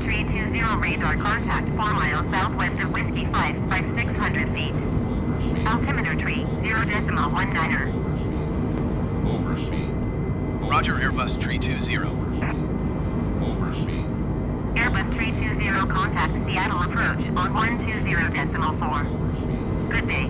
320 radar contact 4 miles southwest of Whiskey 5 by 600 feet. Altimeter tree 0.19er. Overspeed. Roger, Airbus Tree 20. Overspeed. Airbus 320 contact Seattle approach on 120.4. Good day.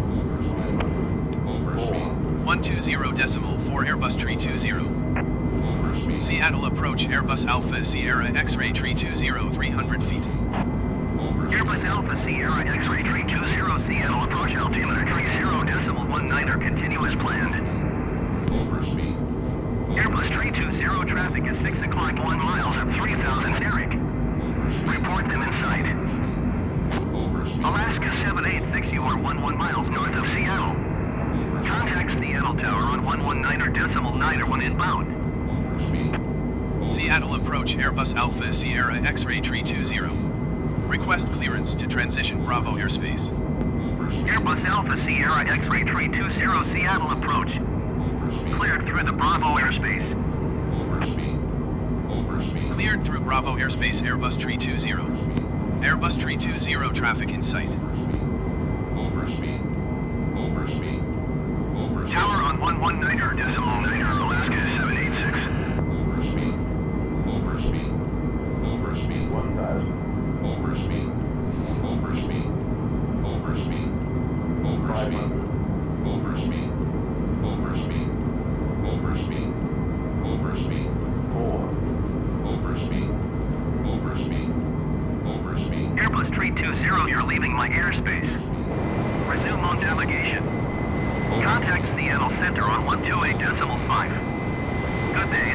Overspeed. 120.4 Airbus Tree 20. Overspeed. Seattle approach Airbus Alpha Sierra X-ray Tree 20 300 feet. Airbus Alpha Sierra X-ray Tree 20 Seattle approach altimeter tree 0.19er continue as planned. Overspeed. Airbus Tree 20 traffic is 6 o'clock 1 miles at 3,000 Eric. Report them in sight. Overspeed. Alaska 786, you are 11 miles north of Seattle. Contact Seattle Tower on 119.9 inbound. Overspeed. Seattle approach Airbus Alpha Sierra X-ray Tree 20. Request clearance to transition Bravo airspace. Airbus Alpha Sierra X-ray Tree 20 Seattle approach. Cleared through the Bravo airspace. Overspeed. Overspeed. Cleared through Bravo airspace Airbus Tree 20. Airbus Tree 20 traffic in sight. Overspeed. Overspeed. Overspeed. Tower on 119.9 Alaska 786. Overspeed. Overspeed. Overspeed. 1,000. Overspeed. Overspeed. Overspeed. Overspeed. Overspeed. Overspeed. Overspeed. Overspeed. 4. Overspeed. Overspeed. Overspeed. Airbus Tree 20, you're leaving my airspace. Resume on navigation. Contact Seattle Center on 128.5. Good day.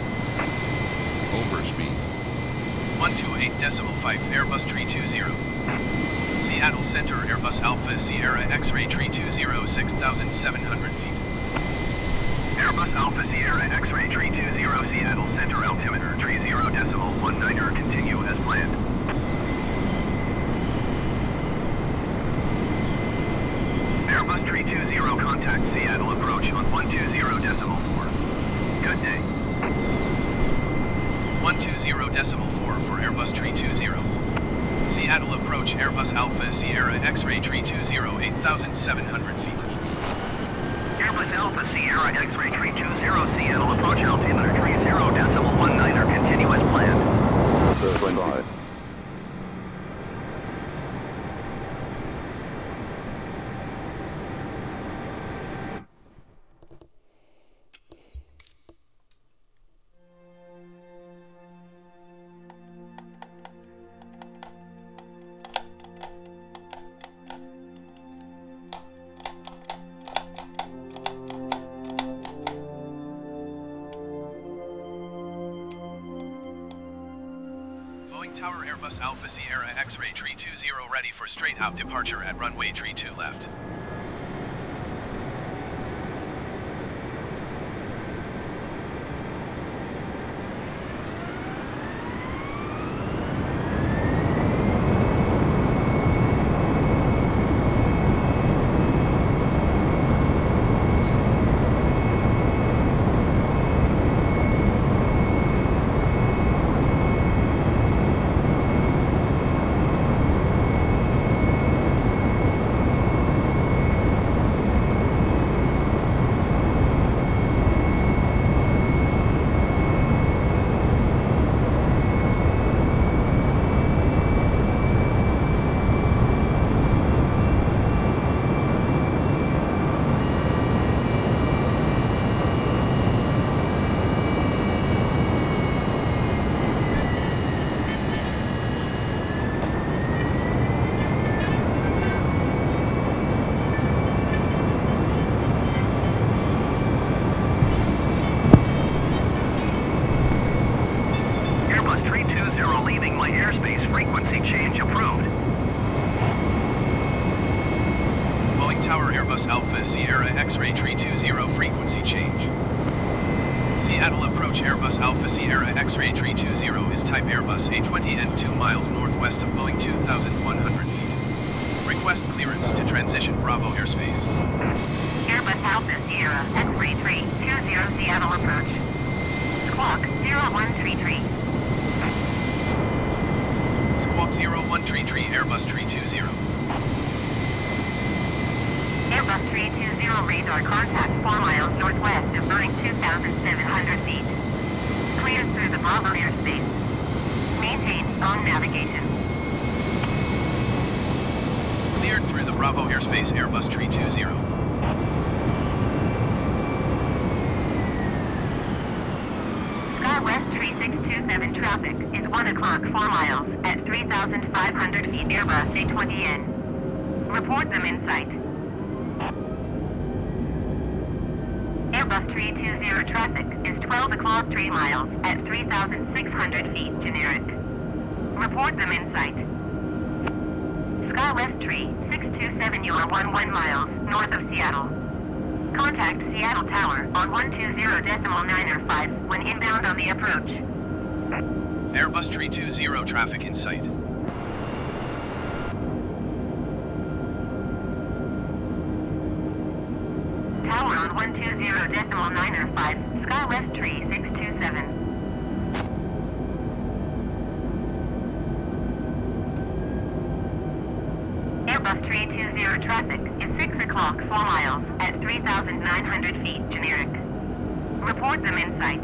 Overspeed. 128.5 Airbus Tree 20. Seattle Center Airbus Alpha Sierra X-ray Tree 20 6,700 feet. Airbus Alpha Sierra X-ray Tree 20 Seattle Center altimeter tree 0.19er continue as planned. Airbus Tree 20 contact Seattle approach on 120.4. Good day. 120.4 for Airbus Tree 20. Seattle approach Airbus Alpha Sierra X-ray Tree 20 8,700 feet. Airbus Alpha Sierra X-ray Tree 20 Seattle approach altimeter tree 0.19er continue as planned. Tower Airbus Alpha Sierra X-ray Tree 20 ready for straight out departure at runway tree 2 left. Airbus Alpha Sierra X-ray Tree 20 frequency change. Seattle approach Airbus Alpha Sierra X-ray Tree 20 is type Airbus A20 and 2 miles northwest of Boeing 2,100 feet. Request clearance to transition Bravo airspace. Airbus Alpha Sierra X-ray Tree 20 Seattle approach. Squawk 0133. Squawk 0133 Airbus 320. Airbus 320 radar contact 4 miles northwest of burning 2,700 feet. Cleared through the Bravo airspace. Maintain on navigation. Cleared through the Bravo airspace Airbus 320. SkyWest 3627 traffic is 1 o'clock 4 miles at 3,500 feet Airbus A20N. Report them in sight. Airbus 320 traffic is 12 o'clock 3 miles at 3,600 feet generic. Report them in sight. SkyWest 3627 you are 11 miles north of Seattle. Contact Seattle Tower on 120.905 when inbound on the approach. Airbus 320 traffic in sight. Tower on 120.905, SkyWest 3627. Airbus 320 traffic is 6 o'clock 4 miles at 3,900 feet generic. Report them in sight.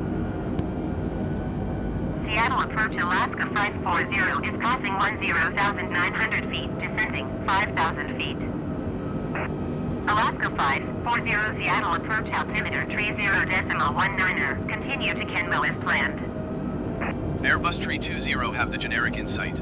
Seattle approach Alaska 540 is passing 10,900 feet, descending 5,000 feet. Alaska 540 Seattle approach altimeter 30.19er. Continue to Kenmo as planned. Airbus 320 have the generic in sight.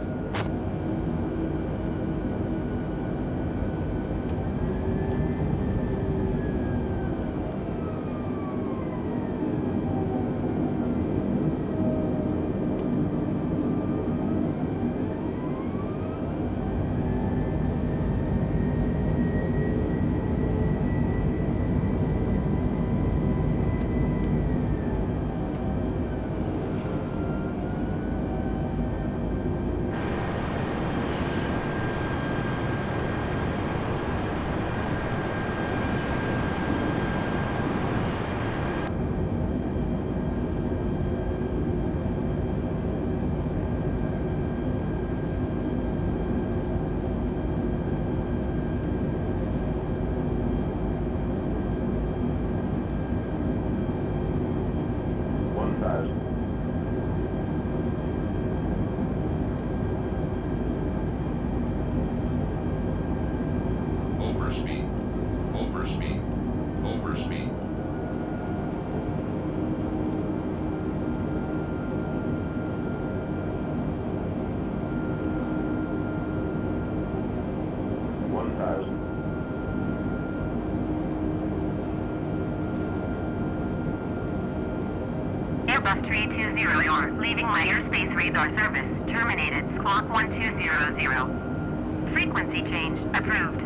Airbus 320, you're leaving my airspace radar service. Terminated. Squawk 1200. Frequency change approved.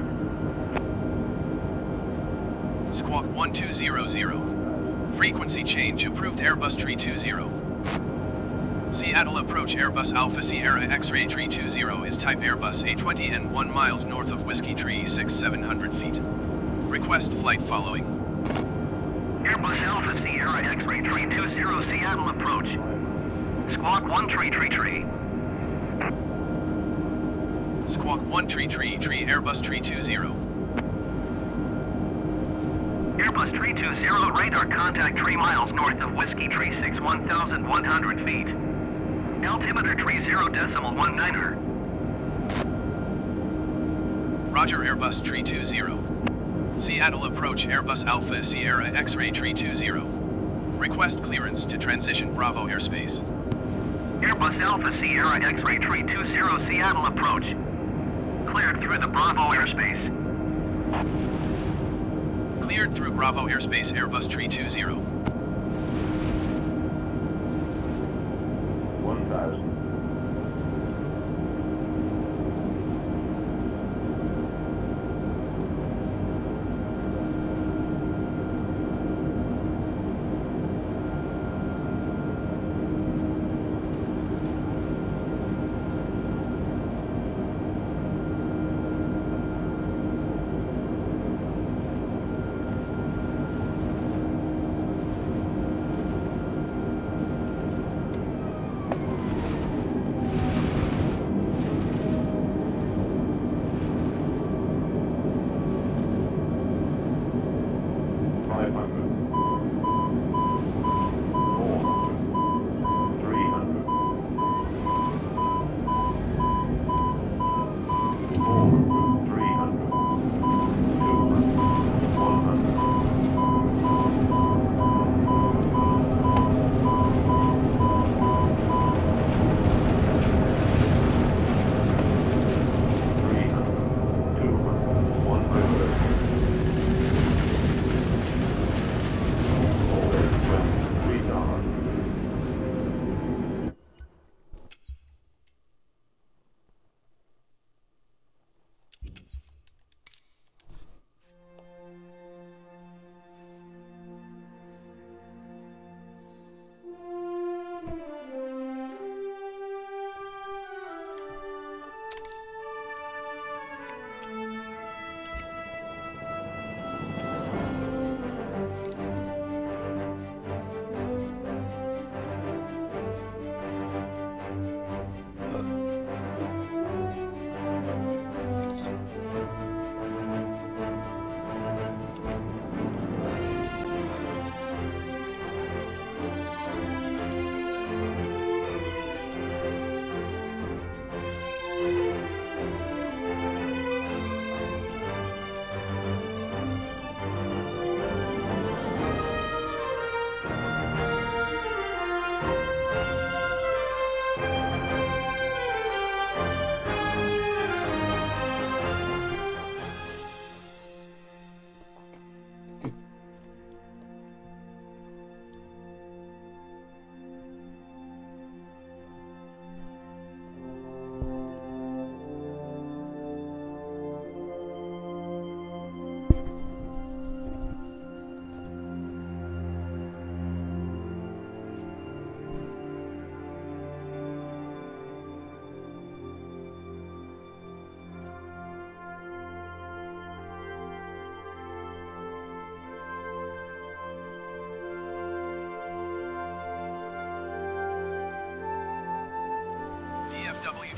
Squawk 1200. Frequency change approved Airbus 320. Seattle approach Airbus Alpha Sierra X-Ray 320 is type Airbus A20 and 1 miles north of Whiskey Tree 700 feet. Request flight following. Airbus Alpha Sierra X-Ray 320 Seattle approach. Squawk 1333. Squawk 1333 Airbus 320. Airbus 320 radar contact 3 miles north of Whiskey Tree 1,100 feet. Altimeter 30.19er. Roger Airbus 320. Seattle approach Airbus Alpha Sierra X-Ray 320. Request clearance to transition Bravo airspace. Airbus Alpha Sierra X-Ray 320 Seattle approach. Cleared through the Bravo airspace. Cleared through Bravo airspace Airbus 320. 1,000.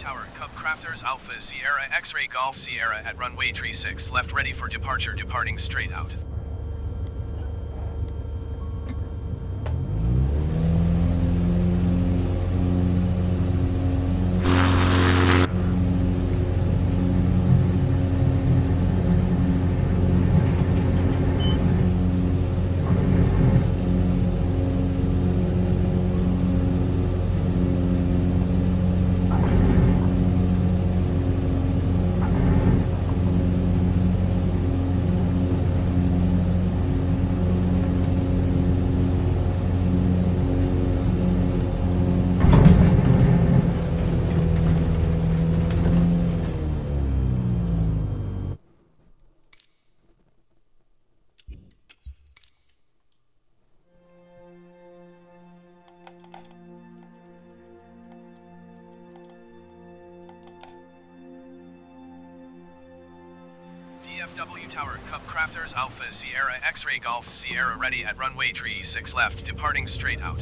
Tower, Cub Crafters Alpha Sierra X-Ray Golf Sierra at runway 36 left ready for departure departing straight out. DFW Tower, Cub Crafters Alpha Sierra X-Ray Golf Sierra ready at runway 36 left departing straight out.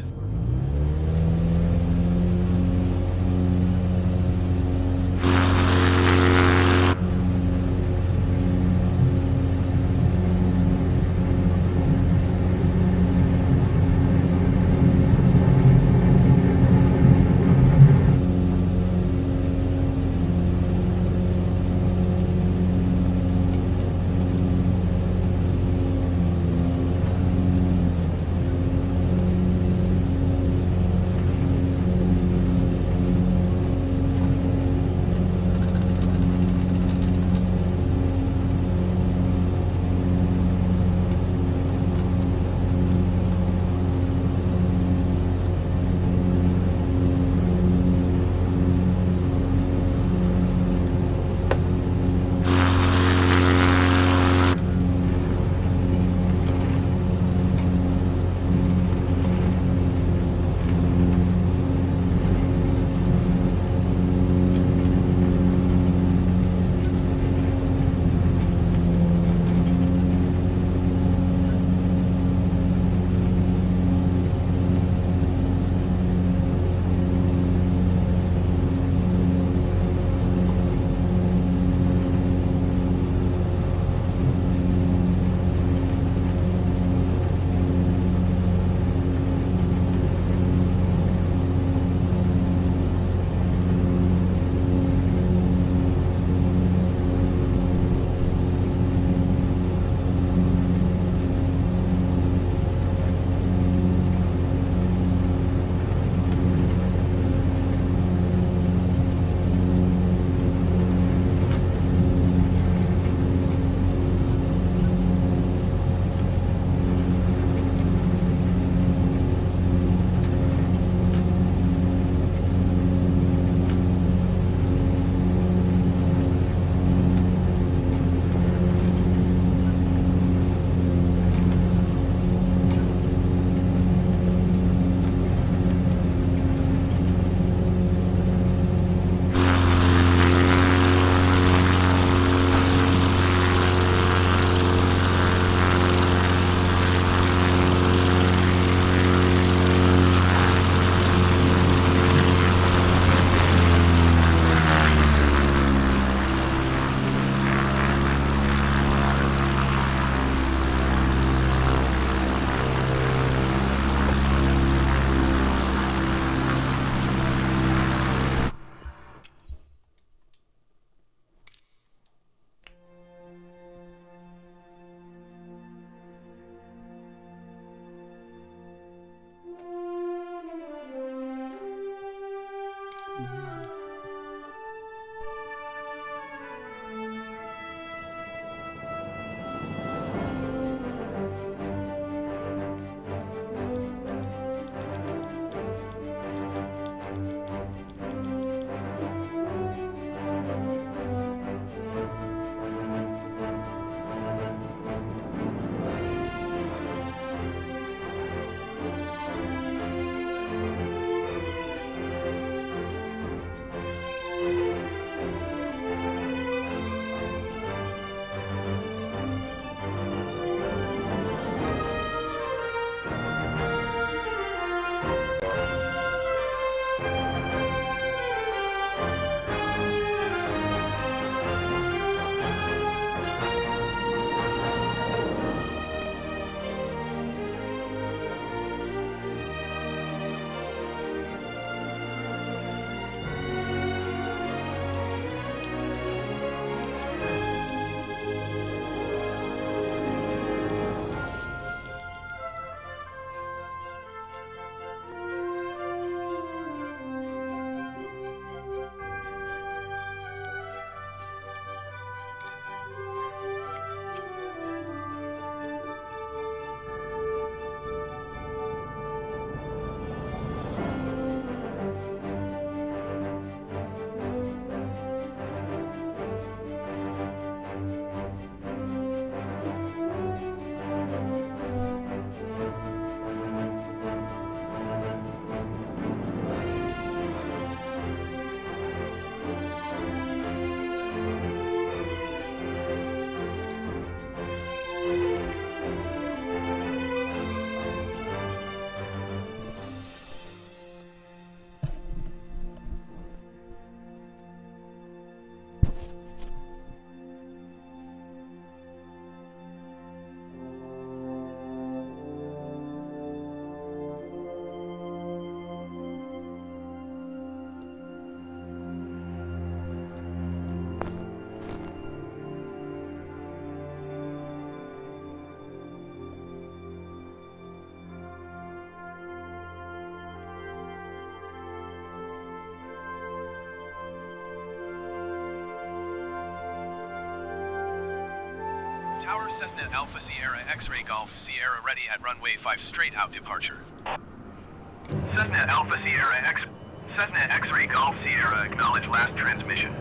Tower Cessna Alpha Sierra X-Ray Golf Sierra ready at runway 5 straight out departure. Cessna Alpha Sierra Cessna X-Ray Golf Sierra, acknowledge last transmission.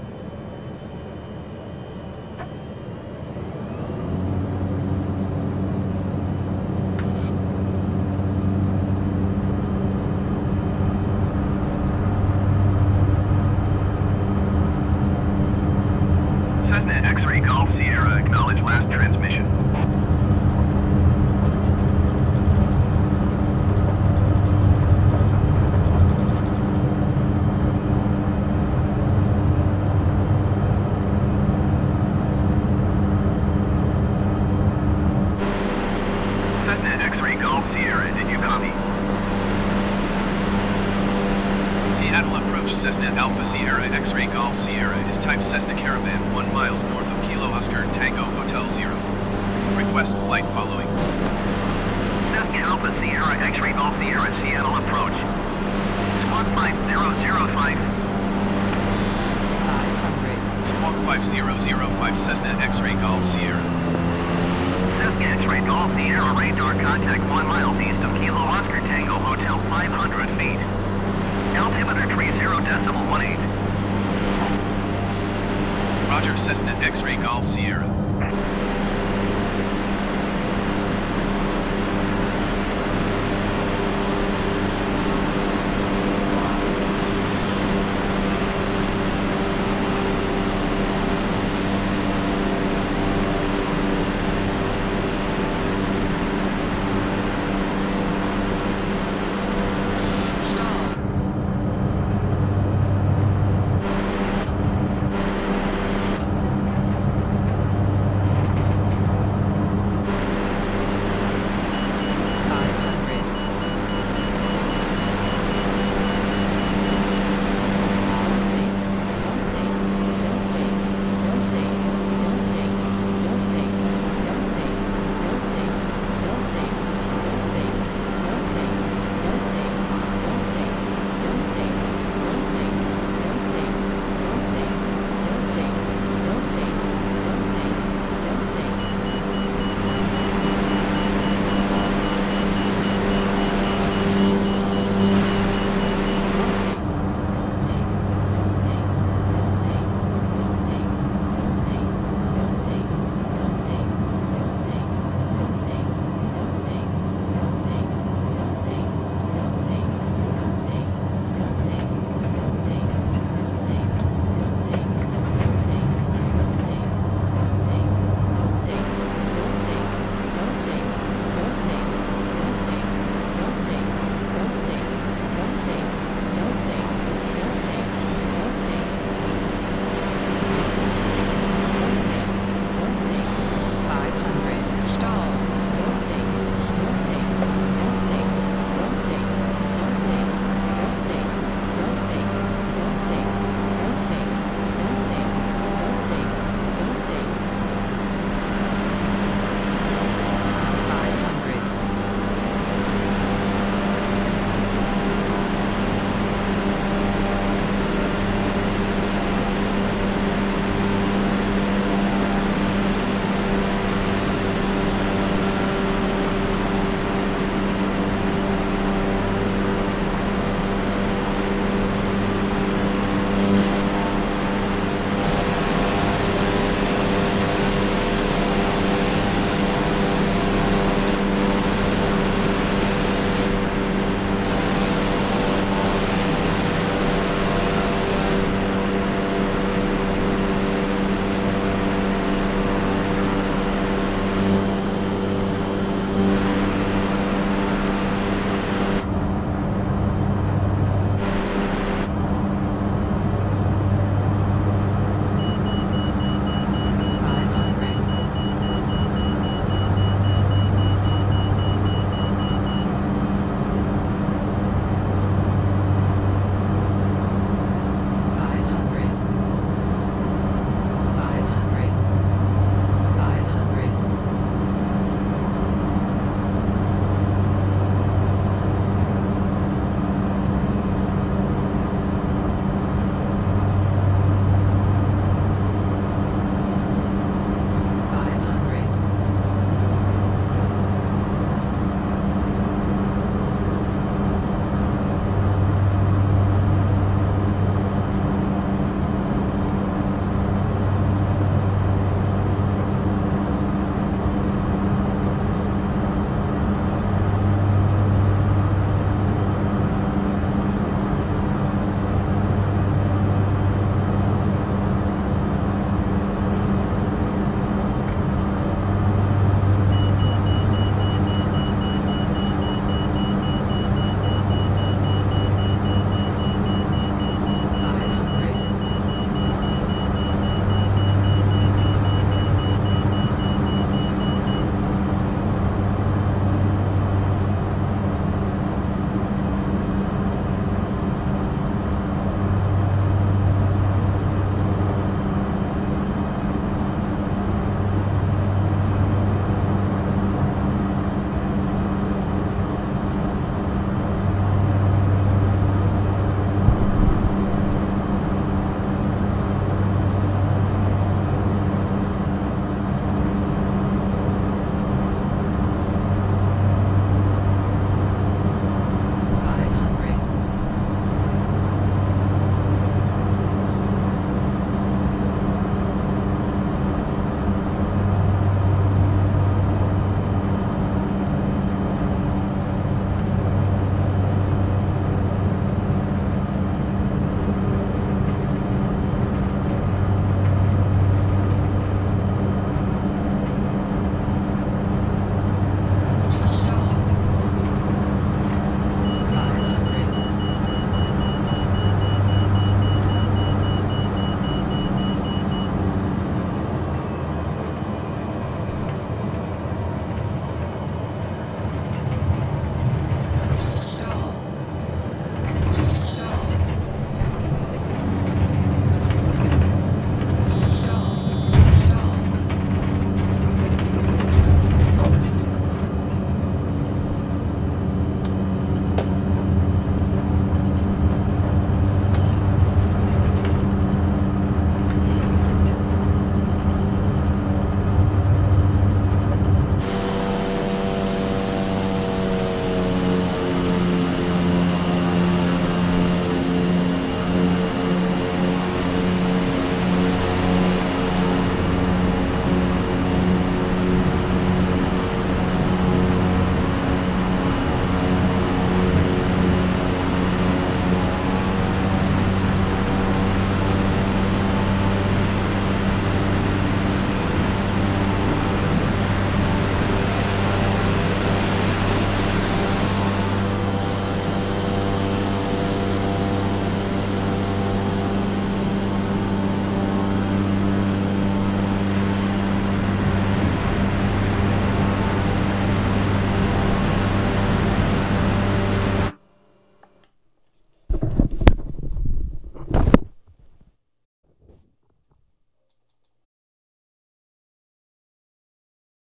Cessna X-Ray Golf Sierra, acknowledge last transmission. Cessna X-Ray Golf Sierra, did you copy? Seattle approach Cessna Alpha Sierra X-Ray Golf Sierra is type Cessna Caravan 1 miles north of Kilo Oscar Tango Hotel 0. Request flight following. Cessna Alpha Sierra X-Ray Golf Sierra, Seattle approach. Squawk 5005. Squawk 5005 Cessna X-Ray Golf Sierra. Cessna X-Ray Golf Sierra, radar contact 1 miles east of Kilo Oscar Tango Hotel 500 feet. Altimeter 30.18. Roger Cessna X-Ray Golf Sierra.